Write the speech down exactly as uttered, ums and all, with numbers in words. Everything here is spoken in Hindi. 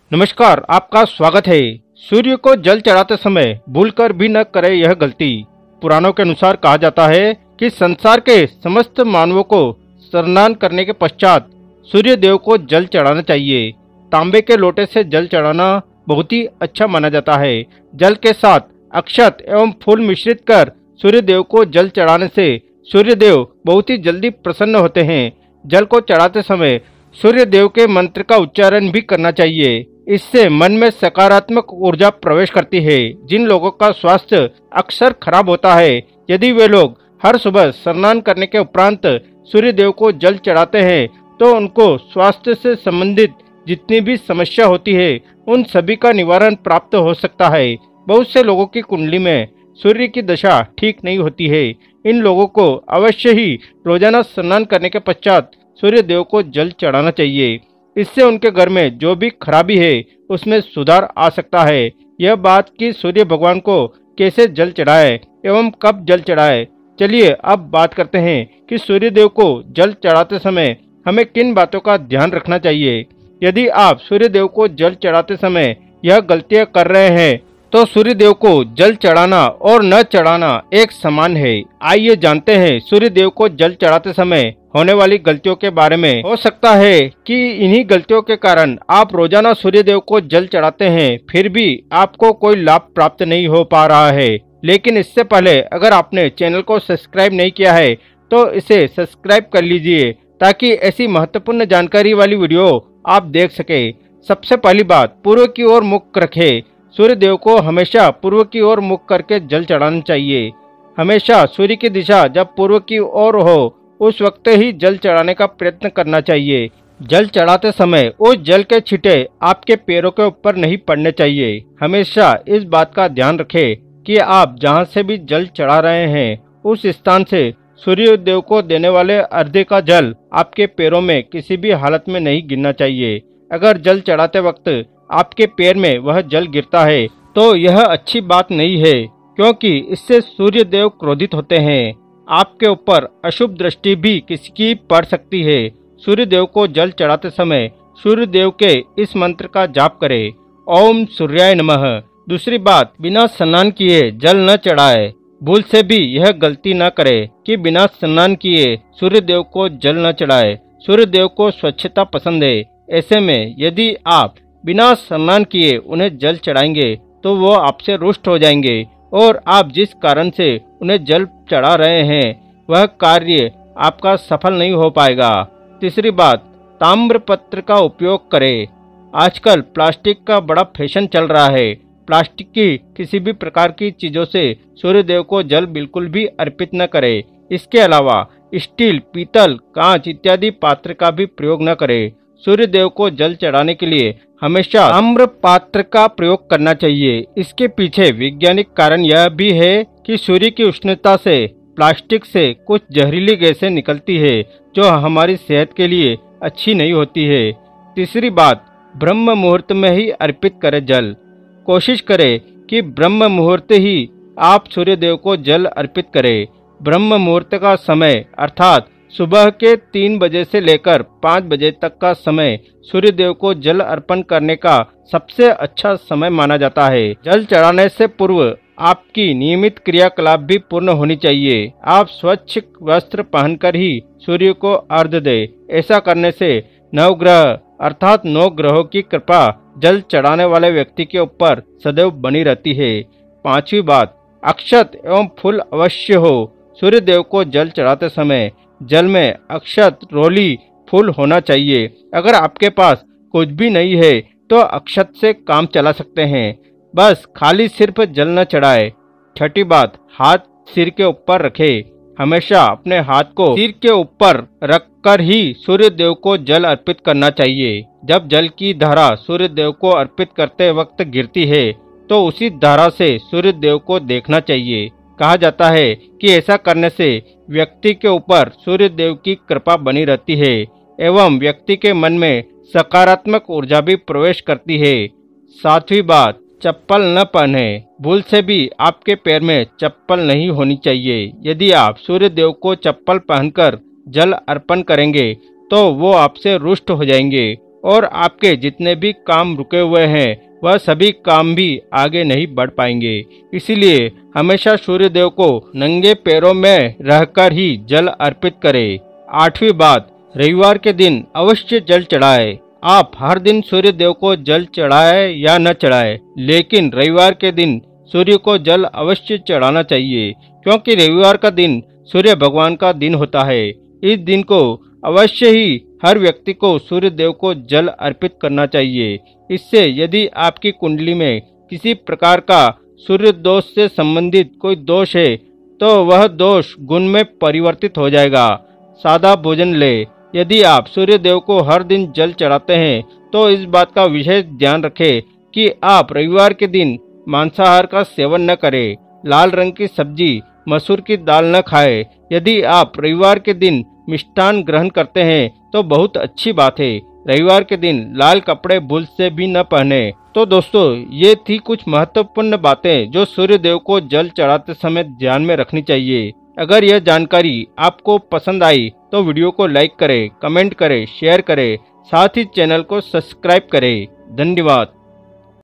नमस्कार, आपका स्वागत है। सूर्य को जल चढ़ाते समय भूलकर भी न करे यह गलती। पुराणों के अनुसार कहा जाता है कि संसार के समस्त मानवों को स्नान करने के पश्चात सूर्य देव को जल चढ़ाना चाहिए। तांबे के लोटे से जल चढ़ाना बहुत ही अच्छा माना जाता है। जल के साथ अक्षत एवं फूल मिश्रित कर सूर्य देव को जल चढ़ाने से सूर्य देव बहुत ही जल्दी प्रसन्न होते हैं। जल को चढ़ाते समय सूर्य देव के मंत्र का उच्चारण भी करना चाहिए। इससे मन में सकारात्मक ऊर्जा प्रवेश करती है। जिन लोगों का स्वास्थ्य अक्सर खराब होता है, यदि वे लोग हर सुबह स्नान करने के उपरांत सूर्य देव को जल चढ़ाते हैं तो उनको स्वास्थ्य से संबंधित जितनी भी समस्या होती है उन सभी का निवारण प्राप्त हो सकता है। बहुत से लोगों की कुंडली में सूर्य की दशा ठीक नहीं होती है। इन लोगों को अवश्य ही रोजाना स्नान करने के पश्चात सूर्य देव को जल चढ़ाना चाहिए। इससे उनके घर में जो भी खराबी है उसमें सुधार आ सकता है। यह बात कि सूर्य भगवान को कैसे जल चढ़ाए एवं कब जल चढ़ाए, चलिए अब बात करते हैं कि सूर्य देव को जल चढ़ाते समय हमें किन बातों का ध्यान रखना चाहिए। यदि आप सूर्य देव को जल चढ़ाते समय यह गलतियां कर रहे हैं तो सूर्य देव को जल चढ़ाना और न चढ़ाना एक समान है। आइए जानते हैं सूर्य देव को जल चढ़ाते समय होने वाली गलतियों के बारे में। हो सकता है कि इन्हीं गलतियों के कारण आप रोजाना सूर्य देव को जल चढ़ाते हैं, फिर भी आपको कोई लाभ प्राप्त नहीं हो पा रहा है। लेकिन इससे पहले अगर आपने चैनल को सब्सक्राइब नहीं किया है तो इसे सब्सक्राइब कर लीजिए ताकि ऐसी महत्वपूर्ण जानकारी वाली वीडियो आप देख सके। सबसे पहली बात, पूर्व की ओर मुख रखें। सूर्य देव को हमेशा पूर्व की ओर मुख करके जल चढ़ाना चाहिए। हमेशा सूर्य की दिशा जब पूर्व की ओर हो उस वक्त ही जल चढ़ाने का प्रयत्न करना चाहिए। जल चढ़ाते समय उस जल के छींटे आपके पैरों के ऊपर नहीं पड़ने चाहिए। हमेशा इस बात का ध्यान रखें कि आप जहां से भी जल चढ़ा रहे हैं उस स्थान से सूर्य देव को देने वाले अर्घ्य का जल आपके पैरों में किसी भी हालत में नहीं गिरना चाहिए। अगर जल चढ़ाते वक्त आपके पैर में वह जल गिरता है तो यह अच्छी बात नहीं है, क्योंकि इससे सूर्य देव क्रोधित होते हैं। आपके ऊपर अशुभ दृष्टि भी किसी की पड़ सकती है। सूर्य देव को जल चढ़ाते समय सूर्य देव के इस मंत्र का जाप करें, ओम सूर्याय नमः। दूसरी बात, बिना स्नान किए जल न चढ़ाए। भूल से भी यह गलती न करे कि बिना स्नान किए सूर्य देव को जल न चढ़ाए। सूर्य देव को स्वच्छता पसंद है। ऐसे में यदि आप बिना स्नान किए उन्हें जल चढ़ाएंगे तो वो आपसे रुष्ट हो जाएंगे और आप जिस कारण से उन्हें जल चढ़ा रहे हैं वह कार्य आपका सफल नहीं हो पाएगा। तीसरी बात, ताम्रपत्र का उपयोग करें। आजकल प्लास्टिक का बड़ा फैशन चल रहा है। प्लास्टिक की किसी भी प्रकार की चीजों से सूर्य देव को जल बिल्कुल भी अर्पित न करें। इसके अलावा स्टील, पीतल, कांच इत्यादि पात्र का भी प्रयोग न करें। सूर्य देव को जल चढ़ाने के लिए हमेशा ताम्र पात्र का प्रयोग करना चाहिए। इसके पीछे वैज्ञानिक कारण यह भी है कि सूर्य की उष्णता से प्लास्टिक से कुछ जहरीली गैसें निकलती है जो हमारी सेहत के लिए अच्छी नहीं होती है। तीसरी बात, ब्रह्म मुहूर्त में ही अर्पित करें जल। कोशिश करें कि ब्रह्म मुहूर्त ही आप सूर्य देव को जल अर्पित करें। ब्रह्म मुहूर्त का समय अर्थात सुबह के तीन बजे से लेकर पाँच बजे तक का समय सूर्य देव को जल अर्पण करने का सबसे अच्छा समय माना जाता है। जल चढ़ाने से पूर्व आपकी नियमित क्रियाकलाप भी पूर्ण होनी चाहिए। आप स्वच्छ वस्त्र पहनकर ही सूर्य को अर्घ्य दें। ऐसा करने से नवग्रह अर्थात नौ ग्रहों की कृपा जल चढ़ाने वाले व्यक्ति के ऊपर सदैव बनी रहती है। पांचवी बात, अक्षत एवं फूल अवश्य हो। सूर्य देव को जल चढ़ाते समय जल में अक्षत, रोली, फूल होना चाहिए। अगर आपके पास कुछ भी नहीं है तो अक्षत से काम चला सकते हैं। बस खाली सिर्फ जल न चढ़ाए। छठी बात, हाथ सिर के ऊपर रखें। हमेशा अपने हाथ को सिर के ऊपर रखकर ही सूर्य देव को जल अर्पित करना चाहिए। जब जल की धारा सूर्य देव को अर्पित करते वक्त गिरती है तो उसी धारा से सूर्य देव को देखना चाहिए। कहा जाता है कि ऐसा करने से व्यक्ति के ऊपर सूर्य देव की कृपा बनी रहती है एवं व्यक्ति के मन में सकारात्मक ऊर्जा भी प्रवेश करती है। सातवीं बात, चप्पल न पहने। भूल से भी आपके पैर में चप्पल नहीं होनी चाहिए। यदि आप सूर्य देव को चप्पल पहनकर जल अर्पण करेंगे तो वो आपसे रुष्ट हो जाएंगे और आपके जितने भी काम रुके हुए हैं वह सभी काम भी आगे नहीं बढ़ पाएंगे। इसीलिए हमेशा सूर्य देव को नंगे पैरों में रहकर ही जल अर्पित करें। आठवीं बात, रविवार के दिन अवश्य जल चढ़ाएं। आप हर दिन सूर्य देव को जल चढ़ाए या न चढ़ाए, लेकिन रविवार के दिन सूर्य को जल अवश्य चढ़ाना चाहिए, क्योंकि रविवार का दिन सूर्य भगवान का दिन होता है। इस दिन को अवश्य ही हर व्यक्ति को सूर्य देव को जल अर्पित करना चाहिए। इससे यदि आपकी कुंडली में किसी प्रकार का सूर्य दोष से संबंधित कोई दोष है तो वह दोष गुण में परिवर्तित हो जाएगा। सादा भोजन ले। यदि आप सूर्य देव को हर दिन जल चढ़ाते हैं तो इस बात का विशेष ध्यान रखें कि आप रविवार के दिन मांसाहार का सेवन न करें। लाल रंग की सब्जी, मसूर की दाल न खाएं। यदि आप रविवार के दिन मिष्ठान ग्रहण करते हैं तो बहुत अच्छी बात है। रविवार के दिन लाल कपड़े भूल से भी न पहने। तो दोस्तों, ये थी कुछ महत्वपूर्ण बातें जो सूर्य देव को जल चढ़ाते समय ध्यान में रखनी चाहिए। अगर यह जानकारी आपको पसंद आई तो वीडियो को लाइक करें, कमेंट करें, शेयर करें, साथ ही चैनल को सब्सक्राइब करें। धन्यवाद।